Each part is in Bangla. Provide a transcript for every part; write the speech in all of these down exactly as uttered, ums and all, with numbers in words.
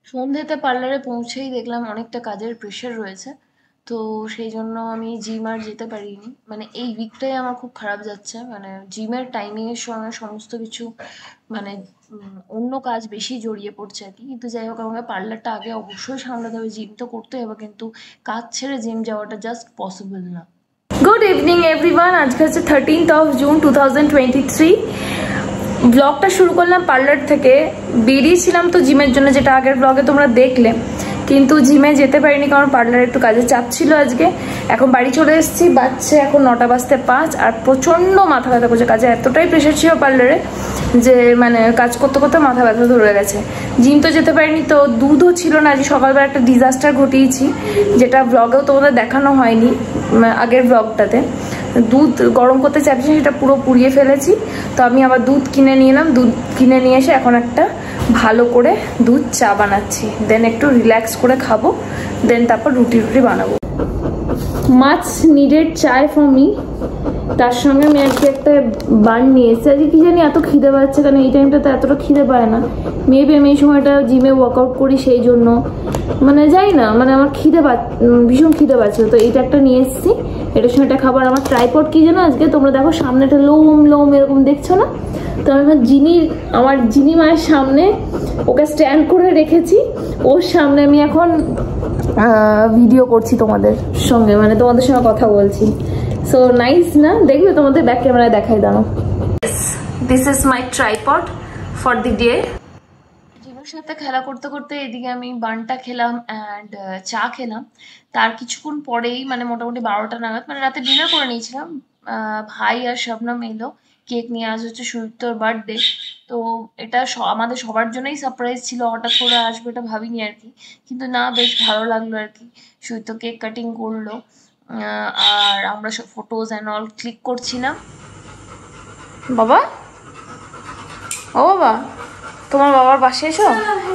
সন্ধ্যেতে পার্লারে পৌঁছেই দেখলাম অনেকটা কাজের প্রেশার রয়েছে, তো সেই জন্য আমি জিম আর যেতে পারিনি। মানে এই উইকটাই আমার খুব খারাপ যাচ্ছে, মানে জিমের টাইমিংয়ের সঙ্গে সমস্ত কিছু মানে উম, অন্য কাজ বেশি জড়িয়ে পড়ছে আর কি। কিন্তু যাই হোক, আমাকে পার্লারটা আগে অবশ্যই সামলাতে হবে, জিম তো করতে হবে, কিন্তু কাজ ছেড়ে জিম যাওয়াটা জাস্ট পসিবল না। Good evening everyone. আজকে হচ্ছে thirteenth of June two thousand twenty three. ব্লগটা শুরু করলাম পার্লার থেকে। বেরিয়েছিলাম তো জিমের জন্য, যেটা আগের ব্লগে তোমরা দেখলে, কিন্তু জিমে যেতে পারিনি কারণ পার্লারে একটু কাজের চাপ ছিল আজকে। এখন বাড়ি চলে এসেছি, বাজছে এখন নটা বাজতে পাঁচ, আর প্রচণ্ড মাথা ব্যথা করছে। কাজে এতটাই প্রেশার ছিল পার্লারে যে মানে কাজ করতে করতে মাথা ব্যথা ধরে গেছে। জিম তো যেতে পারিনি, তো দুধও ছিল না। আজ সকালবেলা একটা ডিজাস্টার ঘটিয়েছি, যেটা ব্লগেও তোমাদের দেখানো হয়নি আগের ব্লগটাতে। দুধ গরম করতে চাইছি, সেটা পুরো পুড়িয়ে ফেলেছি। তো আমি আবার দুধ কিনে নিয়ে এলাম, দুধ কিনে নিয়ে এসে এখন একটা ভালো করে দুধ চা বানাচ্ছি, দেন একটু রিল্যাক্স করে খাবো, দেন তারপর রুটি রুটি বানাবো। Much needed chai for me. তার সঙ্গে আমি আজকে একটা বান নিয়ে এসেছি। আজকে কি জানি এত খিদে পাচ্ছে, কারণ এই টাইমটাতে এতটা খিদে পায় না। মেবি আমি এই সময়টা জিমে ওয়ার্কআউট করি, সেই জন্য মানে যাই না, মানে আমার খিদে পা ভীষণ খিদে পাচ্ছে। তো এইটা একটা নিয়ে এসেছি, এটার সঙ্গে একটা খাবার। আমার ট্রাইপড কি জানো আজকে, তোমরা দেখো সামনেটা লোম লোম এরকম দেখছো না? তো আমি যিনি আমার যিনি মায়ের সামনে ওকে স্ট্যান্ড করে রেখেছি, ওর সামনে আমি এখন ভিডিও করছি তোমাদের সঙ্গে, মানে তোমাদের সঙ্গে কথা বলছি। সো নাইস না? দেখবে তোমাদের ব্যাক ক্যামেরায় দেখাই দাও। This is my tripod for the day. জিমের সাথে খেলা করতে করতে এদিকে আমি বানটা খেলাম অ্যান্ড চা খেলাম। তার কিছুক্ষণ পরেই মানে মোটামুটি বারোটা নাগাদ, মানে রাতে ডিনার করে নিয়েছিলাম, ভাই আর শবনম এলো কেক নিয়ে। আজ হচ্ছে সুদীপ্তর বার্থডে, তো এটা আমাদের সবার জন্যই সারপ্রাইজ ছিল, হঠাৎ করে আসবে এটা ভাবিনি আর কি। কিন্তু না, বেশ ভালো লাগলো আর কি। সুদীপ্ত কেক কাটিং করলো, আর আমরা সব ফটোজ অ্যান্ড অল ক্লিক করছিলাম। বাবা, ও বাবা, তোমার বাবার পাশে এসো।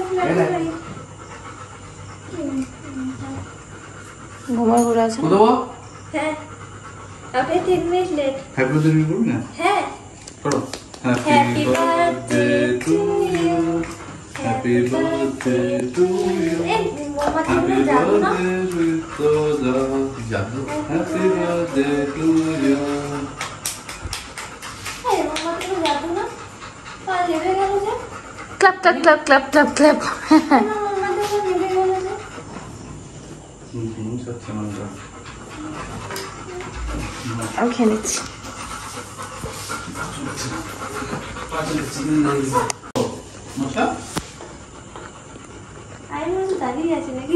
ঘুমায় ঘুরে আছে। হ্যাঁ, আপনি তিন মিনিট লেট। হ্যাপি বার্থডে করুন না? হ্যাঁ, করো। Happy birthday to you, happy birthday to you, এই মোমবাতি হ্যাপি গুলো জ্বালো না। বার্থডে টু জাদু, হ্যাপি বার্থডে টু ইউ। এই মোমবাতি গুলো জ্বালো না, পা লেগে গেল যে। Clap clap clap clap clap clap. কেন মোমবাতি গুলো লেগে গেল যে? হুম হুম, সত্যি মনে আমি খেয়ে নিচ্ছি। মশা আই মনে দাঁড়িয়ে আছে নাকি?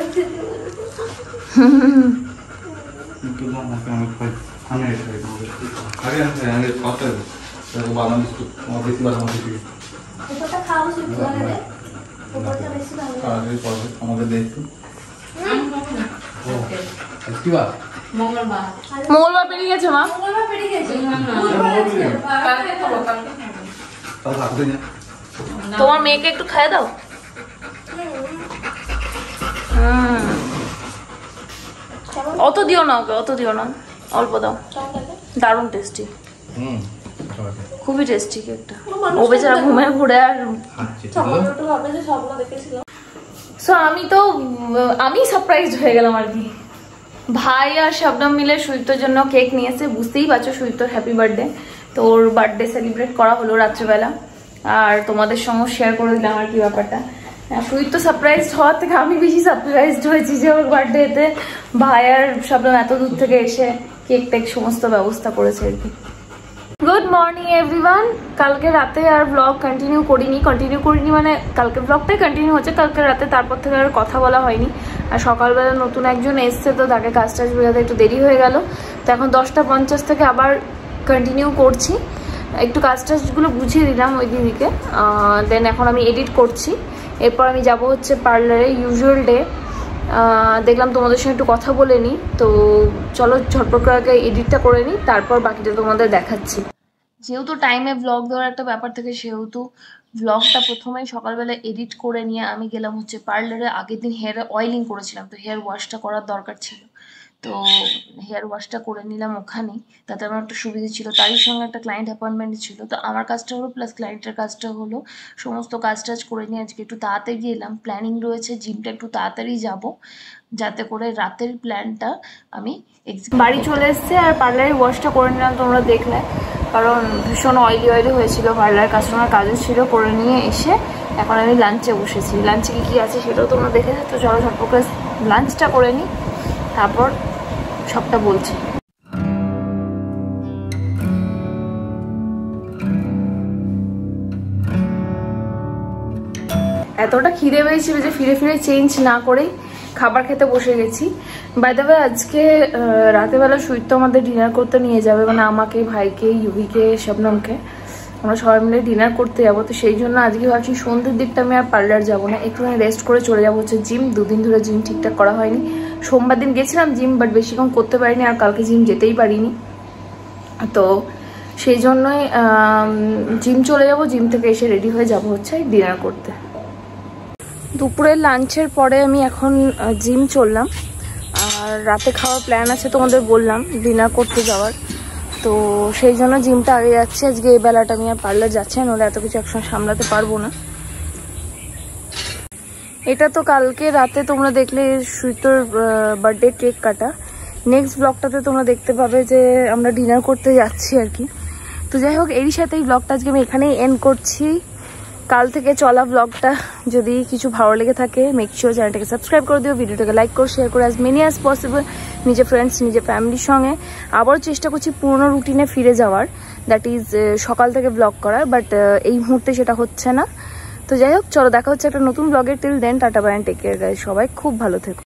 একটু দাও না, আমি খাই। আমি খাই তোমাদের আগে আছে, আগে খাওয়াতে হবে। দেখো বাদাম বিস্কুট, আমার বেশি বাদাম আছে কি? ওটা খাওয়া উচিত লাগে, ওটা বেশি ভালো লাগে। আগে পরে আমাদের দেখো। ও কি বার? মঙ্গলবার। মঙ্গলবার পেরিয়ে গেছে মা। মঙ্গলবার পেরিয়ে গেছে। তাহলে হাতে না। তোমার মেয়েকে একটু খাইয়ে দাও। অত দিও না ওকে, অত দিও না, অল্প দাও। দারুণ টেস্টি, হুম, খুবই টেস্টি কেকটা। ও বেচারা ঘুমে ঘুরে আর। সো আমি তো আমি সারপ্রাইজ হয়ে গেলাম আর কি। ভাই আর শবনম মিলে সুদীপ্তর জন্য কেক নিয়েছে, বুঝতেই পারছো সুদীপ্তর হ্যাপি বার্থডে। তো ওর বার্থডে সেলিব্রেট করা হলো রাত্রেবেলা, আর তোমাদের সঙ্গে শেয়ার করে দিলাম আর কি ব্যাপারটা। সুদীপ্ত সারপ্রাইজ হওয়ার থেকে আমি বেশি সারপ্রাইজড হয়েছি যে ওর বার্থডেতে ভাই আর শবনম এত দূর থেকে এসে কেক টেক সমস্ত ব্যবস্থা করেছে আর কি। Good morning everyone. কালকে রাতে আর ব্লগ কন্টিনিউ করিনি, কন্টিনিউ করিনি মানে কালকে ব্লগটাই কন্টিনিউ হচ্ছে, কালকে রাতে তারপর থেকে আর কথা বলা হয়নি। আর সকালবেলা নতুন একজন এসছে, তো তাকে কাজ টাজ বোঝাতে একটু দেরি হয়ে গেল। তো এখন দশটা পঞ্চাশ থেকে আবার কন্টিনিউ করছি, একটু কাজ টাজগুলো বুঝিয়ে দিলাম ওই দিদিকে। দেন এখন আমি এডিট করছি, এরপর আমি যাব হচ্ছে পার্লারে, ইউজুয়াল ডে। দেখলাম তোমাদের সঙ্গে একটু কথা বলে নিই, তো চলো ঝটপট করে আগে এডিটটা করে নিই, তারপর বাকিটা তোমাদের দেখাচ্ছি। যেহেতু টাইমে ব্লগ দেওয়ার একটা ব্যাপার থাকে, সেহেতু ব্লগটা প্রথমেই সকালবেলা এডিট করে নিয়ে আমি গেলাম হচ্ছে পার্লারে। আগের দিন হেয়ার অয়েলিং করেছিলাম, তো হেয়ার ওয়াশটা করার দরকার ছিল। তো হেয়ার ওয়াশটা করে নিলাম ওখানেই, তাতে আমার একটা সুবিধা ছিল। তারই সঙ্গে একটা ক্লায়েন্ট অ্যাপয়েন্টমেন্ট ছিল, তো আমার কাজটা হলো প্লাস ক্লায়েন্টের কাজটা হলো। সমস্ত কাজ টাজ করে নিয়ে আজকে একটু তাড়াতাড়ি এলাম। প্ল্যানিং রয়েছে জিমটা একটু তাড়াতাড়ি যাব, যাতে করে রাতের প্ল্যানটা আমি বাড়ি চলে এসছে আর পার্লারের ওয়াশটা করে নিলাম, তোমরা দেখলে, কারণ ভীষণ অয়েলি অয়েলি হয়েছিল। পার্লার কাস্টমার কাজে ছিল, করে নিয়ে এসে এখন আমি লাঞ্চে বসেছি। লাঞ্চে কি কী আছে সেটাও তোমরা দেখেছো, তো চলো ঝটপট করে লাঞ্চটা করে নিই, তারপর সবটা বলছি। এতটা খিদে পেয়েছিল যে ফিরে ফিরে চেঞ্জ না করেই খাবার খেতে বসে গেছি। বাই দ্য ওয়ে আজকে রাতেবেলা সুইট তো আমাদের ডিনার করতে নিয়ে যাবে, মানে আমাকে, ভাইকে, ইউভিকে, শবনমকে, আমরা সবাই মিলে ডিনার করতে যাবো। তো সেই জন্য আজকে ভাবছি সন্ধ্যের দিকটা আমি আর পার্লার যাবো না, একটুখানি রেস্ট করে চলে যাবো হচ্ছে জিম। দুদিন ধরে জিম ঠিকঠাক করা হয়নি। সোমবার দিন গেছিলাম জিম, বাট বেশিক্ষণ করতে পারিনি, আর কালকে জিম যেতেই পারিনি। তো সেই জন্যই জিম চলে যাব, জিম থেকে এসে রেডি হয়ে যাব হচ্ছে ডিনার করতে। দুপুরের লাঞ্চের পরে আমি এখন জিম চললাম, আর রাতে খাওয়ার প্ল্যান আছে তোমাদের বললাম, ডিনার করতে যাওয়ার। তো সেই জন্য জিমটা আগে যাচ্ছে আজকে। এই বেলাটা আমি আর পার্লার যাচ্ছি, নাহলে এত কিছু একসঙ্গে সামলাতে পারবো না। এটা তো কালকে রাতে তোমরা দেখলে সুইতোর বার্থডে কেক কাটা। নেক্সট ব্লগটাতে তোমরা দেখতে পাবে যে আমরা ডিনার করতে যাচ্ছি আর কি। তো যাই হোক, এরই সাথে এই ব্লগটা আজকে আমি এখানেই এন্ড করছি। কাল থেকে চলা ব্লগটা যদি কিছু ভালো লেগে থাকে, মেক শিওর চ্যানেলটাকে সাবস্ক্রাইব করে দিও, ভিডিওটাকে লাইক করো, শেয়ার করো অ্যাজ মেনি অ্যাজ পসিবল নিজের ফ্রেন্ডস, নিজের ফ্যামিলির সঙ্গে। আবারও চেষ্টা করছি পুরোনো রুটিনে ফিরে যাওয়ার, দ্যাট ইজ সকাল থেকে ব্লগ করার, বাট এই মুহূর্তে সেটা হচ্ছে না। তো যাই হোক, চলো দেখা হচ্ছে একটা নতুন ব্লগের। Till then tata bye and take care guys, সবাই খুব ভালো থেকো।